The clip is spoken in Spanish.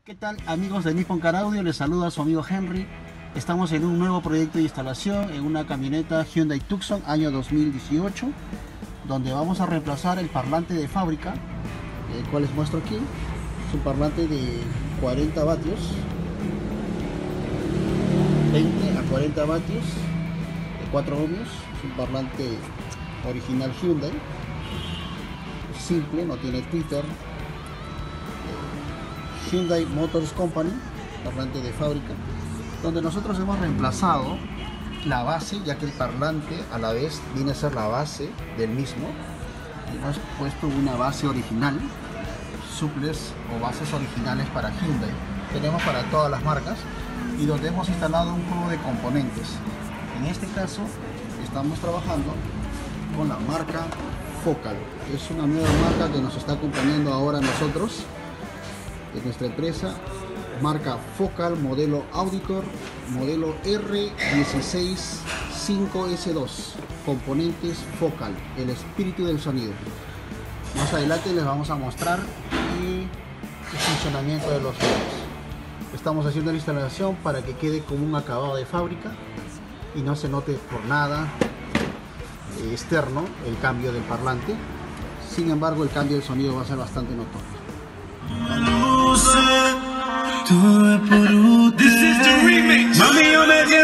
¿Qué tal, amigos de Nippon Car Audio? Les saluda a su amigo Henry. Estamos en un nuevo proyecto de instalación en una camioneta Hyundai Tucson año 2018, donde vamos a reemplazar el parlante de fábrica, el cual les muestro aquí. Es un parlante de 40 vatios, 20 a 40 vatios, de 4 ohmios. Es un parlante original Hyundai, simple, no tiene tweeter. Hyundai Motors Company, parlante de fábrica, donde nosotros hemos reemplazado la base, ya que el parlante a la vez viene a ser la base del mismo. Hemos puesto una base original, suples o bases originales para Hyundai. Tenemos para todas las marcas y donde hemos instalado un juego de componentes. En este caso estamos trabajando con la marca Focal. Es una nueva marca que nos está acompañando ahora a nosotros, de nuestra empresa, marca Focal, modelo Auditor, modelo R165S2, componentes Focal, el espíritu del sonido. Más adelante les vamos a mostrar el funcionamiento de los juegos. Estamos haciendo la instalación para que quede como un acabado de fábrica y no se note por nada externo el cambio del parlante. Sin embargo, el cambio del sonido va a ser bastante notorio. This is the remix. Mami, yo me